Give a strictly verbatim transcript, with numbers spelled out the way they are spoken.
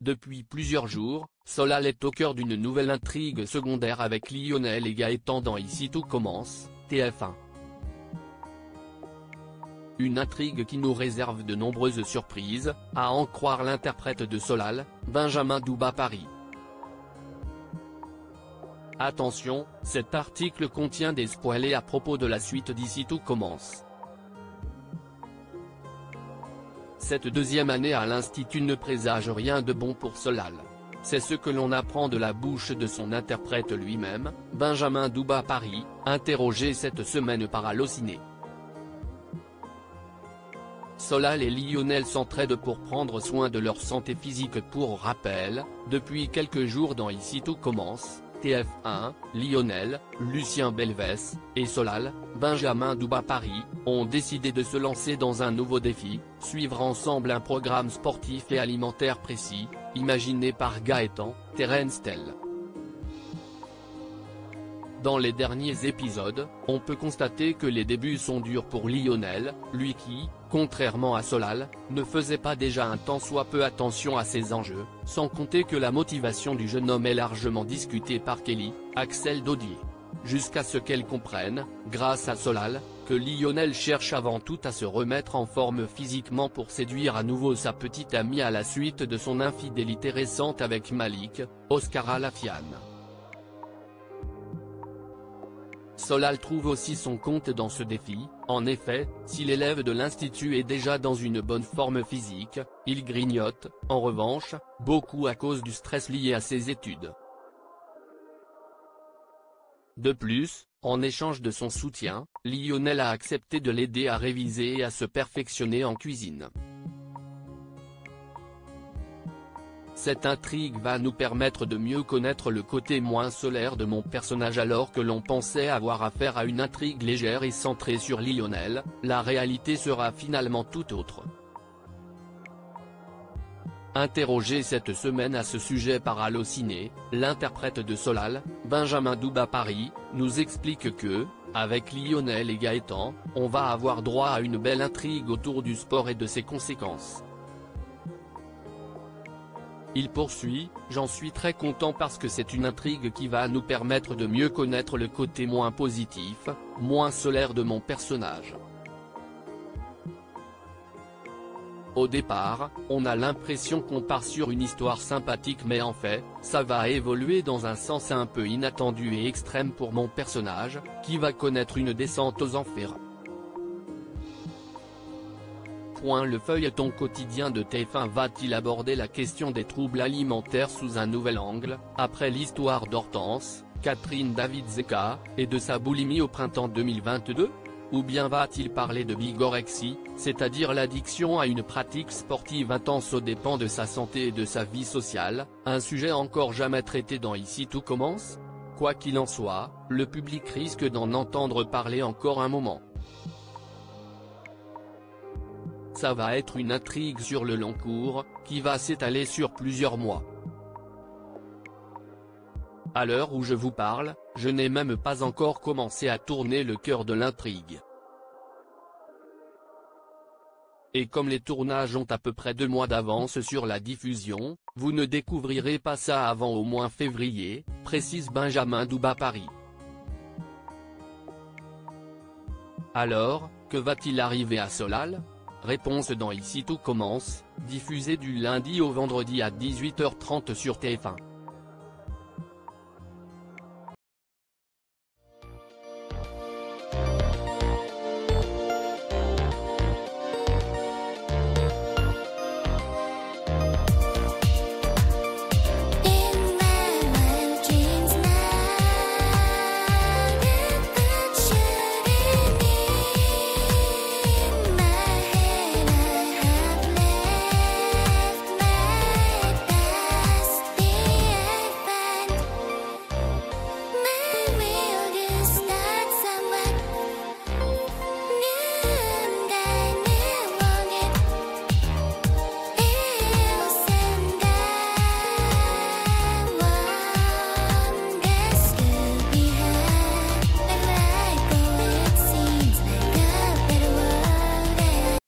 Depuis plusieurs jours, Solal est au cœur d'une nouvelle intrigue secondaire avec Lionel et Gaëtan dans Ici tout commence, T F un. Une intrigue qui nous réserve de nombreuses surprises, à en croire l'interprète de Solal, Benjamin Doubas-Paris. Attention, cet article contient des spoilers à propos de la suite d'Ici tout commence. Cette deuxième année à l'Institut ne présage rien de bon pour Solal. C'est ce que l'on apprend de la bouche de son interprète lui-même, Benjamin Doubas-Paris, interrogé cette semaine par Allociné. Solal et Lionel s'entraident pour prendre soin de leur santé physique. Pour rappel, depuis quelques jours dans Ici tout commence, T F un, Lionel, Lucien Belvès, et Solal, Benjamin Doubas-Paris, ont décidé de se lancer dans un nouveau défi, suivre ensemble un programme sportif et alimentaire précis, imaginé par Gaëtan, Terence Tell. Dans les derniers épisodes, on peut constater que les débuts sont durs pour Lionel, lui qui, contrairement à Solal, ne faisait pas déjà un tant soit peu attention à ses enjeux, sans compter que la motivation du jeune homme est largement discutée par Kelly, Axel Daudier. Jusqu'à ce qu'elle comprenne, grâce à Solal, que Lionel cherche avant tout à se remettre en forme physiquement pour séduire à nouveau sa petite amie à la suite de son infidélité récente avec Malik, Oscar Alafian. Solal trouve aussi son compte dans ce défi. En effet, si l'élève de l'Institut est déjà dans une bonne forme physique, il grignote, en revanche, beaucoup à cause du stress lié à ses études. De plus, en échange de son soutien, Lionel a accepté de l'aider à réviser et à se perfectionner en cuisine. Cette intrigue va nous permettre de mieux connaître le côté moins solaire de mon personnage. Alors que l'on pensait avoir affaire à une intrigue légère et centrée sur Lionel, la réalité sera finalement tout autre. Interrogé cette semaine à ce sujet par Allociné, l'interprète de Solal, Benjamin Doubas-Paris, nous explique que, avec Lionel et Gaëtan, on va avoir droit à une belle intrigue autour du sport et de ses conséquences. Il poursuit, j'en suis très content parce que c'est une intrigue qui va nous permettre de mieux connaître le côté moins positif, moins solaire de mon personnage. Au départ, on a l'impression qu'on part sur une histoire sympathique mais en fait, ça va évoluer dans un sens un peu inattendu et extrême pour mon personnage, qui va connaître une descente aux enfers. Le feuilleton quotidien de T F un va-t-il aborder la question des troubles alimentaires sous un nouvel angle, après l'histoire d'Hortense, Catherine David-Zeka, et de sa boulimie au printemps deux mille vingt-deux? Ou bien va-t-il parler de bigorexie, c'est-à-dire l'addiction à une pratique sportive intense aux dépens de sa santé et de sa vie sociale, un sujet encore jamais traité dans Ici tout commence? Quoi qu'il en soit, le public risque d'en entendre parler encore un moment. Ça va être une intrigue sur le long cours, qui va s'étaler sur plusieurs mois. À l'heure où je vous parle, je n'ai même pas encore commencé à tourner le cœur de l'intrigue. Et comme les tournages ont à peu près deux mois d'avance sur la diffusion, vous ne découvrirez pas ça avant au moins février, précise Benjamin Doubas-Paris. Alors, que va-t-il arriver à Solal ? Réponse dans Ici tout commence, diffusé du lundi au vendredi à dix-huit heures trente sur T F un.